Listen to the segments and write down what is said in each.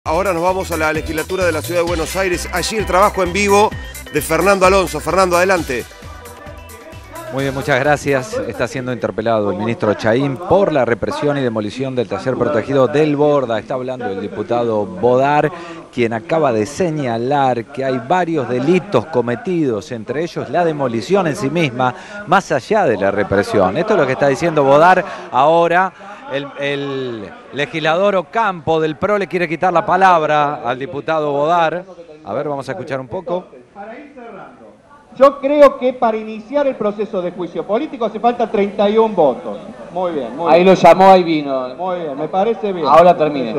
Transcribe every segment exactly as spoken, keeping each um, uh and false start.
Ahora nos vamos a la legislatura de la Ciudad de Buenos Aires. Allí el trabajo en vivo de Fernando Alonso. Fernando, adelante. Muy bien, muchas gracias. Está siendo interpelado el ministro Chahín por la represión y demolición del taller protegido del Borda. Está hablando el diputado Bodar, quien acaba de señalar que hay varios delitos cometidos, entre ellos la demolición en sí misma, más allá de la represión. Esto es lo que está diciendo Bodar. Ahora el, el legislador Ocampo del P R O le quiere quitar la palabra al diputado Bodar. A ver, vamos a escuchar un poco. Yo creo que para iniciar el proceso de juicio político hace falta treinta y un votos. Muy bien, muy bien. Ahí lo llamó, ahí vino. Muy bien, me parece bien. Ahora termine.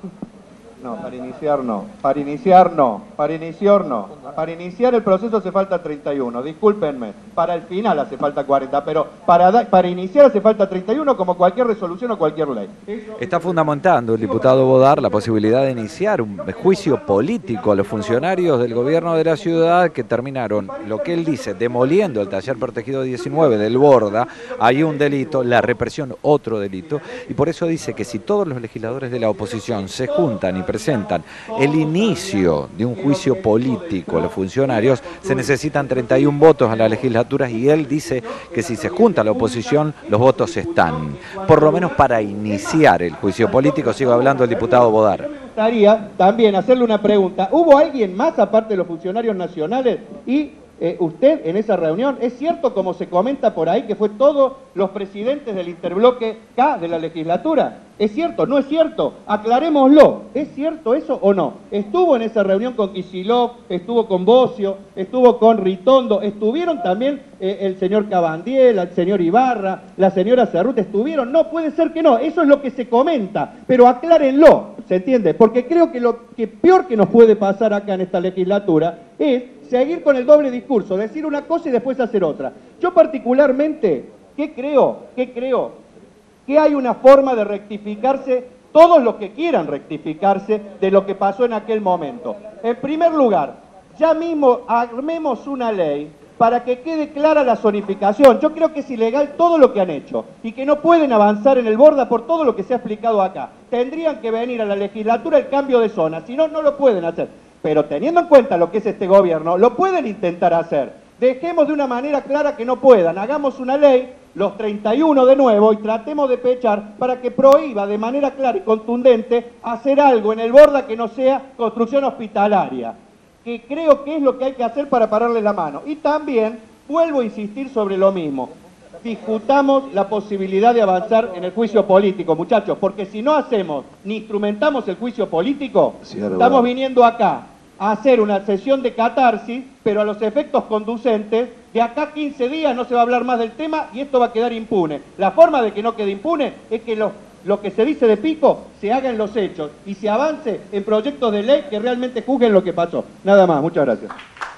No, para iniciar no. Para iniciar no. Para iniciar no. Para iniciar el proceso hace falta treinta y uno. Discúlpenme. Para el final hace falta cuarenta. Pero para, da, para iniciar hace falta treinta y uno como cualquier resolución o cualquier ley. Está fundamentando el diputado Bodar la posibilidad de iniciar un juicio político a los funcionarios del gobierno de la ciudad que terminaron, lo que él dice, demoliendo el taller protegido diecinueve del Borda. Hay un delito, la represión otro delito. Y por eso dice que si todos los legisladores de la oposición se juntan y presentan el inicio de un juicio político a los funcionarios, se necesitan treinta y un votos a la legislatura y él dice que si se junta la oposición, los votos están, por lo menos para iniciar el juicio político. Sigo hablando el diputado Bodar. Me gustaría también hacerle una pregunta. ¿Hubo alguien más aparte de los funcionarios nacionales y Eh, usted en esa reunión? ¿Es cierto, como se comenta por ahí, que fue todos los presidentes del interbloque K de la legislatura? ¿Es cierto? ¿No es cierto? Aclarémoslo. ¿Es cierto eso o no? ¿Estuvo en esa reunión con Kicillof, estuvo con Bocio, estuvo con Ritondo, estuvieron también eh, el señor Cabandiel, el señor Ibarra, la señora Cerruti? ¿Estuvieron? No, puede ser que no. Eso es lo que se comenta. Pero aclárenlo, ¿se entiende? Porque creo que lo que peor que nos puede pasar acá en esta legislatura es seguir con el doble discurso, decir una cosa y después hacer otra. Yo particularmente, ¿qué creo? ¿Qué creo? Que hay una forma de rectificarse, todos los que quieran rectificarse, de lo que pasó en aquel momento. En primer lugar, ya mismo armemos una ley para que quede clara la zonificación. Yo creo que es ilegal todo lo que han hecho y que no pueden avanzar en el Borda por todo lo que se ha explicado acá. Tendrían que venir a la legislatura el cambio de zona, si no, no lo pueden hacer. Pero teniendo en cuenta lo que es este gobierno, lo pueden intentar hacer. Dejemos de una manera clara que no puedan. Hagamos una ley, los treinta y uno de nuevo, y tratemos de pechar para que prohíba de manera clara y contundente hacer algo en el Borda que no sea construcción hospitalaria, que creo que es lo que hay que hacer para pararle la mano. Y también vuelvo a insistir sobre lo mismo. Discutamos la posibilidad de avanzar en el juicio político, muchachos, porque si no hacemos ni instrumentamos el juicio político, Cierto. Estamos viniendo acá a hacer una sesión de catarsis, pero a los efectos conducentes, de acá a quince días no se va a hablar más del tema y esto va a quedar impune. La forma de que no quede impune es que lo, lo que se dice de pico se haga en los hechos y se avance en proyectos de ley que realmente juzguen lo que pasó. Nada más, muchas gracias.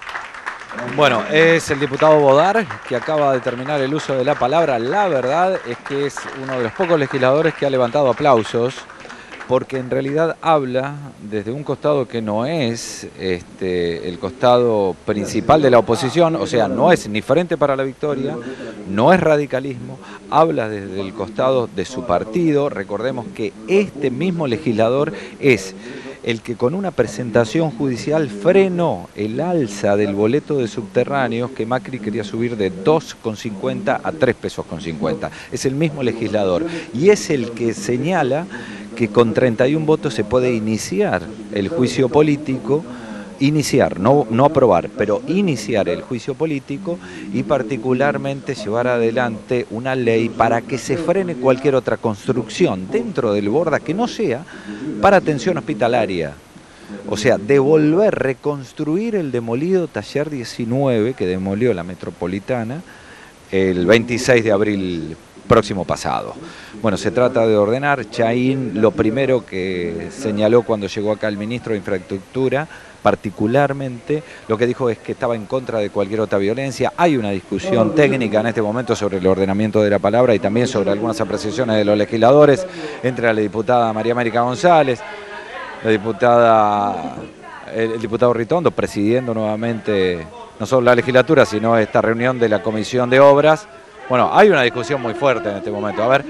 Bueno, es el diputado Bodar que acaba de terminar el uso de la palabra. La verdad es que es uno de los pocos legisladores que ha levantado aplausos, porque en realidad habla desde un costado que no es este, el costado principal de la oposición, o sea, no es ni Frente para la Victoria, no es radicalismo, habla desde el costado de su partido. Recordemos que este mismo legislador es el que con una presentación judicial frenó el alza del boleto de subterráneos que Macri quería subir de dos con cincuenta a tres pesos con cincuenta. Es el mismo legislador y es el que señala que con treinta y un votos se puede iniciar el juicio político, iniciar, no, no aprobar, pero iniciar el juicio político y particularmente llevar adelante una ley para que se frene cualquier otra construcción dentro del Borda que no sea para atención hospitalaria. O sea, devolver, reconstruir el demolido taller diecinueve que demolió la Metropolitana el veintiséis de abril próximo pasado. Bueno, se trata de ordenar. Chahín lo primero que señaló cuando llegó acá el ministro de Infraestructura, particularmente, lo que dijo es que estaba en contra de cualquier otra violencia. Hay una discusión técnica en este momento sobre el ordenamiento de la palabra y también sobre algunas apreciaciones de los legisladores, entre la diputada María América González, la diputada, el, el diputado Ritondo, presidiendo nuevamente no solo la legislatura, sino esta reunión de la Comisión de Obras. Bueno, hay una discusión muy fuerte en este momento. A ver,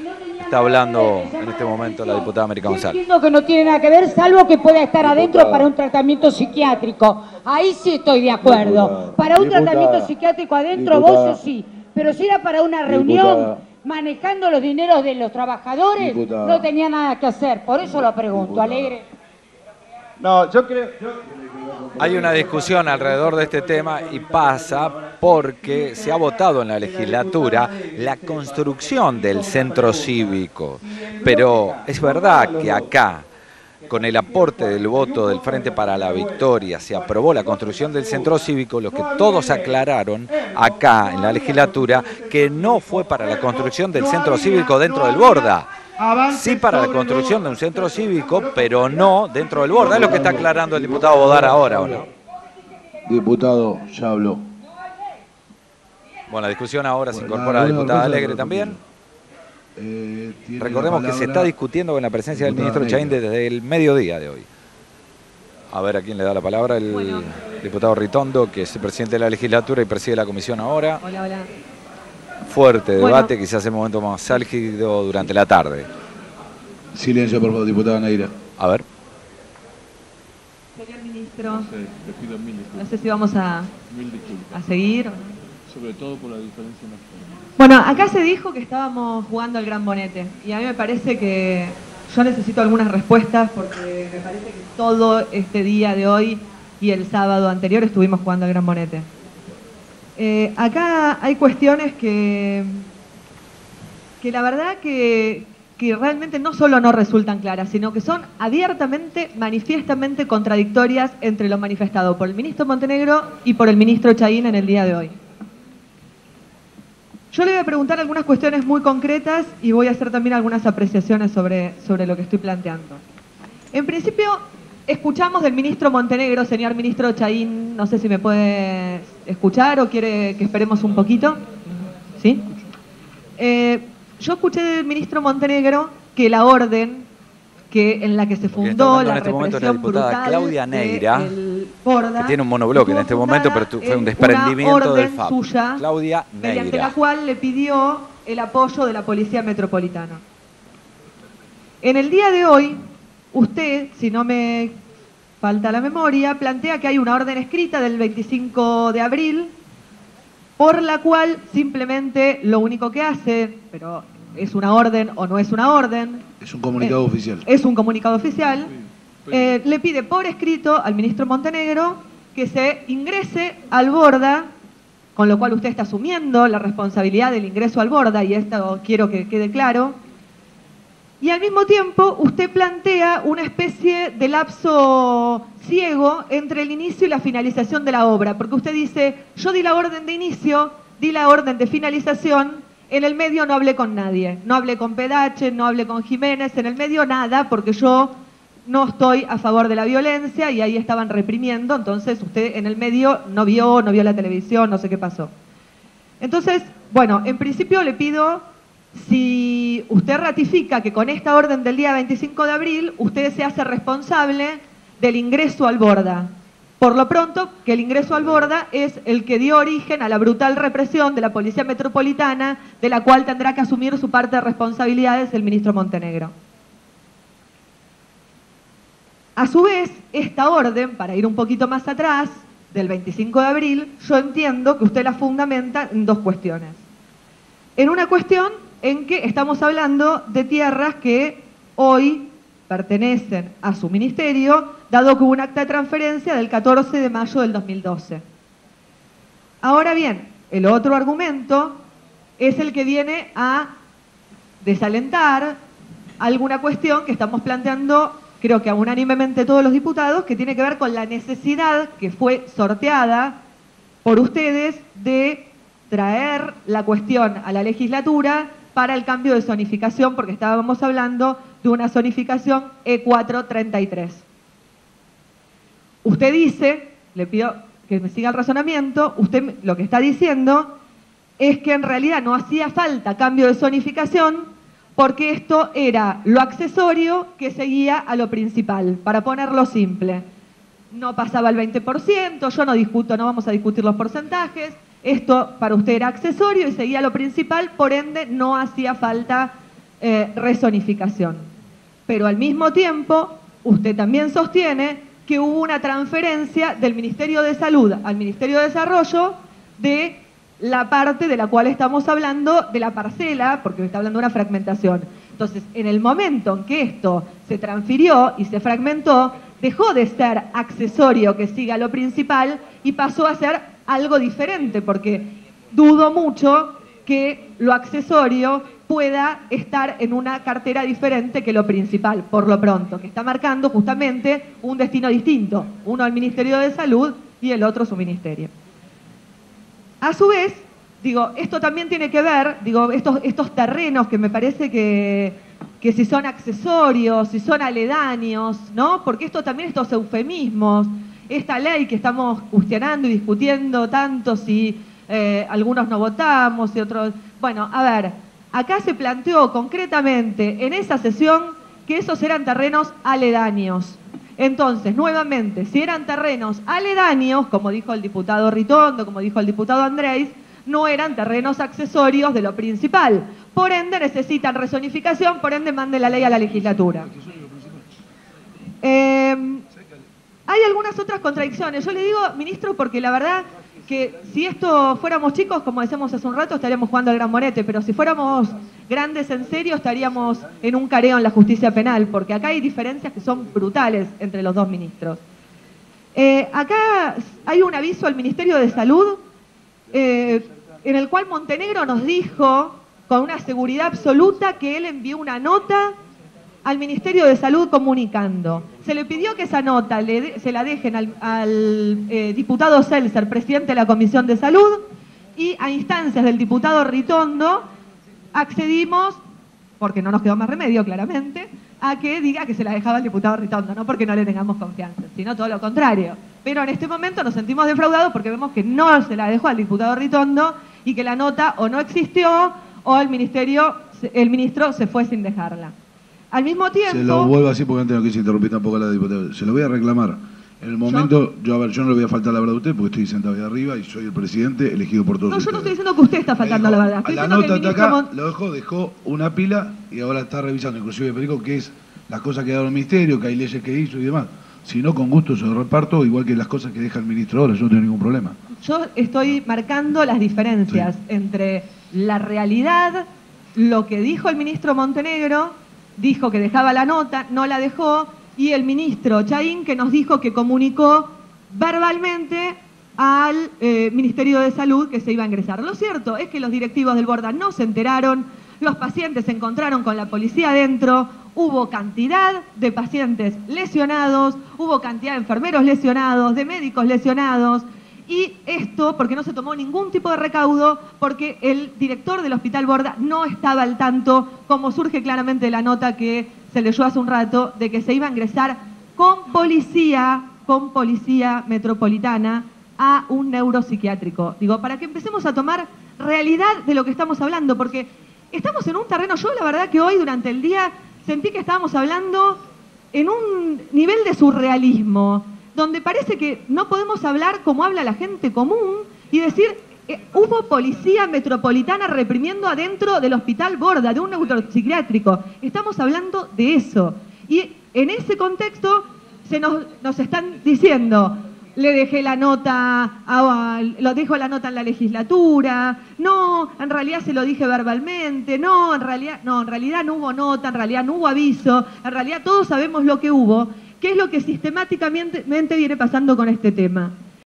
está hablando en este momento la diputada América González. Entiendo que no tiene nada que ver, salvo que pueda estar adentro para un tratamiento psiquiátrico. Ahí sí estoy de acuerdo. Para un tratamiento psiquiátrico adentro, vos sí. Pero si era para una reunión manejando los dineros de los trabajadores, no tenía nada que hacer. Por eso lo pregunto, Alegre. No, yo creo... Yo... Hay una discusión alrededor de este tema y pasa porque se ha votado en la legislatura la construcción del centro cívico. Pero es verdad que acá, con el aporte del voto del Frente para la Victoria, se aprobó la construcción del centro cívico, lo que todos aclararon acá en la legislatura, que no fue para la construcción del centro cívico dentro del Borda. Sí para la construcción de un centro cívico, pero no dentro del Borda. Es lo que está aclarando el diputado Bodar ahora, ¿o no? Diputado, ya habló. Bueno, la discusión ahora se incorpora la diputada Alegre también. Eh, Recordemos que se está discutiendo con la presencia del ministro Chaín desde el mediodía de hoy. A ver a quién le da la palabra, el bueno. diputado Ritondo, que es el presidente de la legislatura y preside la comisión ahora. Hola, hola. Fuerte debate, bueno. Quizás el momento más álgido durante la tarde. Silencio, por favor, diputada Neira. A ver. Señor ministro, no sé, le pido mil disculpas. No sé si vamos a, mil a seguir. ¿O no? Sobre todo por la diferencia en las formas. Bueno, acá se dijo que estábamos jugando al gran bonete. Y a mí me parece que yo necesito algunas respuestas porque me parece que todo este día de hoy y el sábado anterior estuvimos jugando al gran bonete. Eh, acá hay cuestiones que, que la verdad que, que realmente no solo no resultan claras, sino que son abiertamente, manifiestamente contradictorias entre lo manifestado por el ministro Montenegro y por el ministro Chaín en el día de hoy. Yo le voy a preguntar algunas cuestiones muy concretas y voy a hacer también algunas apreciaciones sobre, sobre lo que estoy planteando. En principio, escuchamos del ministro Montenegro, señor ministro Chaín, no sé si me puede escuchar o quiere que esperemos un poquito. ¿Sí? Eh, yo escuché del ministro Montenegro que la orden que en la que se fundó la este represión brutal Claudia Neira, Borda, que tiene un monobloque en este momento, pero fue un desprendimiento del F A P. Suya, Claudia Neira, mediante la cual le pidió el apoyo de la Policía Metropolitana. En el día de hoy, usted, si no me falta la memoria, plantea que hay una orden escrita del veinticinco de abril por la cual simplemente lo único que hace, pero es una orden o no es una orden. Es un comunicado eh, oficial. Es un comunicado oficial. Eh, le pide por escrito al ministro Montenegro que se ingrese al Borda, con lo cual usted está asumiendo la responsabilidad del ingreso al Borda, y esto quiero que quede claro. Y al mismo tiempo usted plantea una especie de lapso ciego entre el inicio y la finalización de la obra, porque usted dice, yo di la orden de inicio, di la orden de finalización, en el medio no hablé con nadie, no hablé con Pedache, no hablé con Jiménez, en el medio nada, porque yo no estoy a favor de la violencia y ahí estaban reprimiendo, entonces usted en el medio no vio, no vio la televisión, no sé qué pasó. Entonces, bueno, en principio le pido, si usted ratifica que con esta orden del día veinticinco de abril, usted se hace responsable del ingreso al Borda. Por lo pronto, que el ingreso al Borda es el que dio origen a la brutal represión de la Policía Metropolitana, de la cual tendrá que asumir su parte de responsabilidades el ministro Montenegro. A su vez, esta orden, para ir un poquito más atrás, del veinticinco de abril, yo entiendo que usted la fundamenta en dos cuestiones. En una cuestión en que estamos hablando de tierras que hoy pertenecen a su ministerio, dado que hubo un acta de transferencia del catorce de mayo del dos mil doce. Ahora bien, el otro argumento es el que viene a desalentar alguna cuestión que estamos planteando, creo que unánimemente todos los diputados, que tiene que ver con la necesidad que fue sorteada por ustedes de traer la cuestión a la legislatura para el cambio de zonificación, porque estábamos hablando de una zonificación E cuatro treinta y tres. Usted dice, le pido que me siga el razonamiento, usted lo que está diciendo es que en realidad no hacía falta cambio de zonificación porque esto era lo accesorio que seguía a lo principal, para ponerlo simple. No pasaba el veinte por ciento, yo no discuto, no vamos a discutir los porcentajes, esto para usted era accesorio y seguía lo principal, por ende no hacía falta eh, rezonificación. Pero al mismo tiempo, usted también sostiene que hubo una transferencia del Ministerio de Salud al Ministerio de Desarrollo de la parte de la cual estamos hablando, de la parcela, porque está hablando de una fragmentación. Entonces, en el momento en que esto se transfirió y se fragmentó, dejó de ser accesorio que siga lo principal y pasó a ser algo diferente, porque dudo mucho que lo accesorio pueda estar en una cartera diferente que lo principal, por lo pronto, que está marcando justamente un destino distinto, uno al Ministerio de Salud y el otro su ministerio. A su vez, digo, esto también tiene que ver, digo, estos, estos terrenos que me parece que, que si son accesorios, si son aledaños, ¿no? Porque esto también, estos eufemismos, esta ley que estamos cuestionando y discutiendo tanto si eh, algunos no votamos y otros... Bueno, a ver, acá se planteó concretamente en esa sesión que esos eran terrenos aledaños. Entonces, nuevamente, si eran terrenos aledaños, como dijo el diputado Ritondo, como dijo el diputado Andrés, no eran terrenos accesorios de lo principal. Por ende, necesitan rezonificación, por ende, mande la ley a la legislatura. Eh, hay algunas otras contradicciones. Yo le digo, ministro, porque la verdad que si esto fuéramos chicos, como decíamos hace un rato, estaríamos jugando al gran morete, pero si fuéramos grandes en serio, estaríamos en un careo en la justicia penal, porque acá hay diferencias que son brutales entre los dos ministros. Eh, acá hay un aviso al Ministerio de Salud, eh, en el cual Montenegro nos dijo, con una seguridad absoluta, que él envió una nota al Ministerio de Salud comunicando. Se le pidió que esa nota le de, se la dejen al, al eh, diputado Seltzer, presidente de la Comisión de Salud, y a instancias del diputado Ritondo accedimos, porque no nos quedó más remedio claramente, a que diga que se la dejaba al diputado Ritondo, no porque no le tengamos confianza, sino todo lo contrario. Pero en este momento nos sentimos defraudados porque vemos que no se la dejó al diputado Ritondo y que la nota o no existió o el ministerio, el ministro se fue sin dejarla. Al mismo tiempo... Se lo vuelvo así porque antes no quise interrumpir tampoco a la diputada. Se lo voy a reclamar. En el momento, yo, yo a ver, yo no le voy a faltar la verdad a usted porque estoy sentado ahí arriba y soy el presidente elegido por todos No, yo ustedes. no estoy diciendo que usted está faltando dijo, la verdad. Estoy la diciendo nota que el está acá, ministro... lo dejó, dejó una pila y ahora está revisando, inclusive Perico, que es las cosas que ha dado el ministerio, que hay leyes que hizo y demás. Si no, con gusto se lo reparto, igual que las cosas que deja el ministro ahora, yo no tengo ningún problema. Yo estoy marcando las diferencias sí. entre la realidad, lo que dijo el ministro Montenegro, dijo que dejaba la nota, no la dejó, y el ministro Chaín que nos dijo que comunicó verbalmente al eh, Ministerio de Salud que se iba a ingresar. Lo cierto es que los directivos del Borda no se enteraron, los pacientes se encontraron con la policía adentro, hubo cantidad de pacientes lesionados, hubo cantidad de enfermeros lesionados, de médicos lesionados, y esto porque no se tomó ningún tipo de recaudo, porque el director del Hospital Borda no estaba al tanto, como surge claramente de la nota que se leyó hace un rato, de que se iba a ingresar con policía, con policía metropolitana a un neuropsiquiátrico. Digo, para que empecemos a tomar realidad de lo que estamos hablando, porque estamos en un terreno, yo la verdad que hoy durante el día sentí que estábamos hablando en un nivel de surrealismo, donde parece que no podemos hablar como habla la gente común y decir, eh, hubo policía metropolitana reprimiendo adentro del Hospital Borda, de un neuropsiquiátrico. Estamos hablando de eso. Y en ese contexto se nos, nos están diciendo, le dejé la nota, a, lo dejo la nota en la legislatura, no, en realidad se lo dije verbalmente, no, en realidad no, en realidad no hubo nota, en realidad no hubo aviso, en realidad todos sabemos lo que hubo. ¿Qué es lo que sistemáticamente viene pasando con este tema?